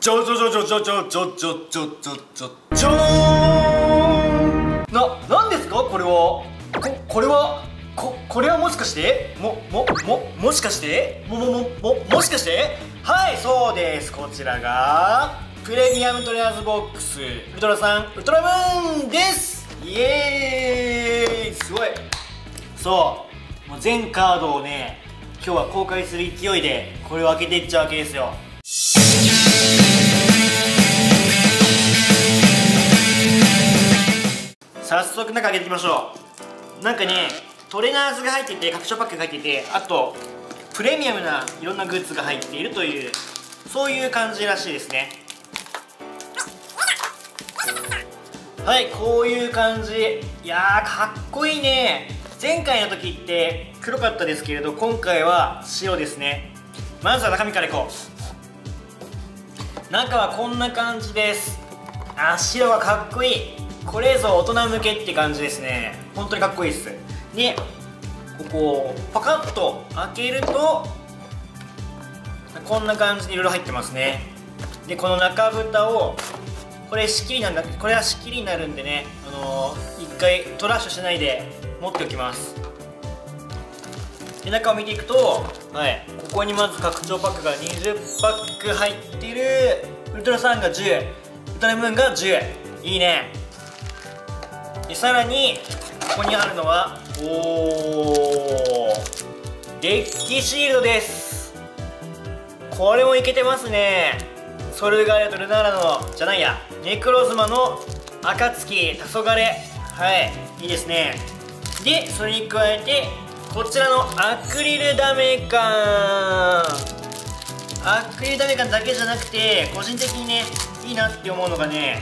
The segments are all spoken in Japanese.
ちょなんですかこれは。これはもしかしてもしかしてもしかして、はい、そうです。こちらがプレミアムトレーナーズボックスウルトラさんウルトラムーンです。イエーイ、すごい。そうもう全カードをね今日は公開する勢いでこれを開けていっちゃうわけですよ。早速中開けていきましょう。なんかねトレーナーズが入ってて、拡張パックが入ってて、あとプレミアムないろんなグッズが入っているという、そういう感じらしいですね。はい、こういう感じ。いやーかっこいいね。前回の時って黒かったですけれど、今回は白ですね。まずは中身からいこう。中はこんな感じです。白はかっこいい。これぞ大人向けって感じですね。本当にかっこいいっす。でここをパカッと開けるとこんな感じでいろいろ入ってますね。でこの中蓋を、これは仕切りになるんでね、一回トラッシュしないで持っておきます。で中を見ていくと、はい、ここにまず拡張パックが20パック入ってる。ウルトラサンが10、ウルトラムーンが10。いいね。でさらにここにあるのはデッキシールドです。これもいけてますね。ソルガレとルナーラのじゃないやネクロズマの暁、黄昏、はい、いいですね。でそれに加えてこちらのアクリルダメ感。アクリルダメ感だけじゃなくて、個人的にねいいなって思うのがね、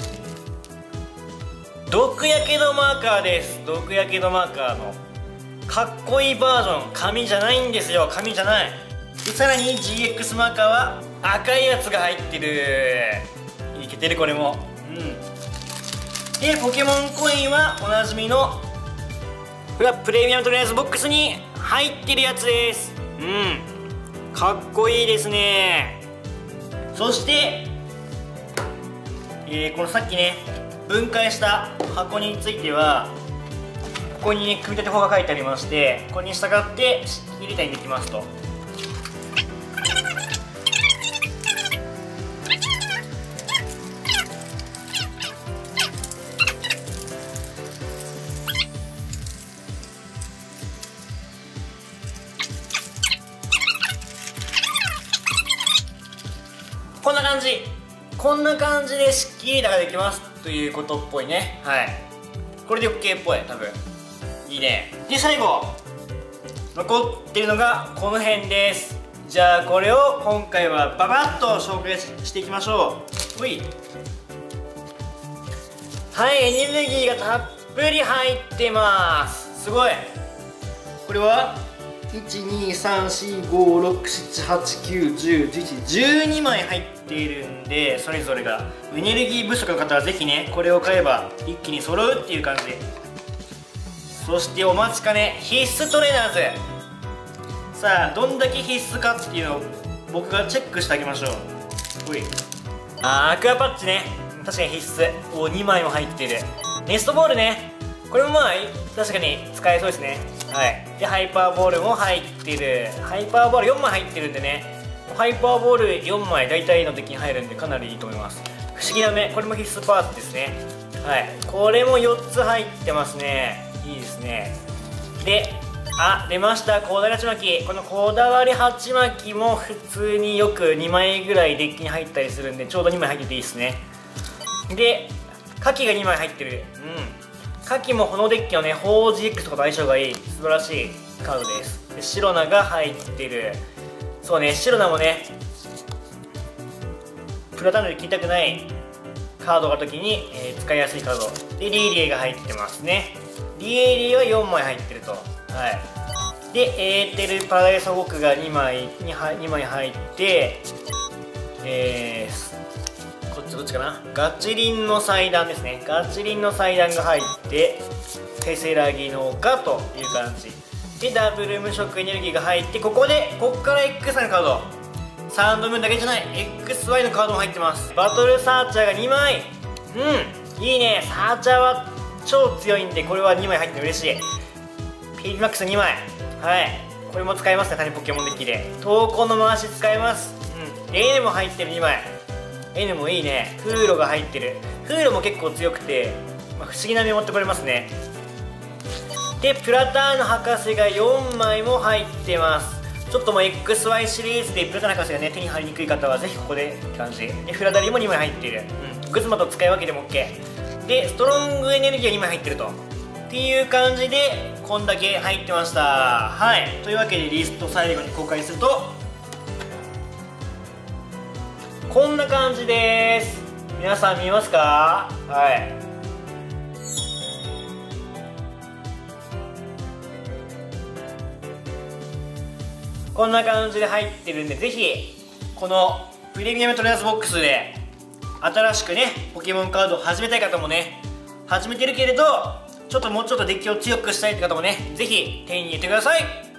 毒やけどマーカーです。毒やけどマーカーのかっこいいバージョン。紙じゃないんですよ、紙じゃない。でさらに GX マーカーは赤いやつが入ってる。いけてるこれも。でポケモンコインはおなじみの、これはプレミアムトレーナーズボックスに入ってるやつです。かっこいいですね。そして、このさっきね分解した箱についてはここにね組み立て法が書いてありまして、これに従って入れたりできますと。こんな感じで仕切りができますということっぽいね。はい、これで OK っぽい。多分いいね。で最後残ってるのがこの辺です。じゃあこれを今回はババッと紹介していきましょう。はい、エネルギーがたっぷり入ってます。すごい。これは123456789101112枚入っているんで、それぞれがエネルギー不足の方はぜひねこれを買えば一気に揃うっていう感じで。そしてお待ちかね必須トレーナーズ。さあどんだけ必須かっていうのを僕がチェックしてあげましょう。アクアパッチね、確かに必須。2枚も入ってる。ネストボールね、これもまあ確かに使えそうですね。はい、でハイパーボールも入ってる。ハイパーボール4枚入ってるんでね、ハイパーボール4枚大体の敵に入るんでかなりいいと思います。不思議な目、これも必須パーツですね。はい、これも4つ入ってますね。いいですね。で出ました、こだわり鉢巻き。このこだわり鉢巻きも普通によく2枚ぐらいデッキに入ったりするんで、ちょうど2枚入ってていいですね。で火器が2枚入ってる。火器もこのデッキのね 4GX とかと相性がいい素晴らしいカードです。でシロナが入ってる。そうね、シロナもねプラタンドで切りたくないカードがあるときに、使いやすいカードでリーリエが入ってますね。リエリエは4枚入ってると。はい、でエーテルパラダイスホークが2枚入って、こっちどっちかな、ガチリンの祭壇ですね。ガチリンの祭壇が入ってテセラギのガという感じで、ダブル無色エネルギーが入って、こっから X のカードサンドムーンだけじゃない XY のカードも入ってます。バトルサーチャーが2枚。いいね。サーチャーは超強いんで、これは2枚入って嬉しい。ピリマックス2枚。はい、これも使えますね。他にポケモンデッキで闘魂の回し使えます。N も入ってる2枚。 N もいいね。フーロが入ってる。フーロも結構強くて、不思議な目持ってこれますね。でプラターヌ博士が4枚も入ってます。ちょっともう XY シリーズでプラターヌ博士がね手に入りにくい方はぜひここでって感じで、フラダリーも2枚入っている。グズマと使い分けても OK で、ストロングエネルギーが2枚入ってるとっていう感じで、こんだけ入ってました。はい、というわけでリスト最後に公開するとこんな感じです。皆さん見えますか？はい、こんな感じで入ってるんで、ぜひこのプレミアムトレーナーズボックスで新しくねポケモンカードを始めたい方もね、始めてるけれどもうちょっとデッキを強くしたいって方もね、ぜひ手に入れてください。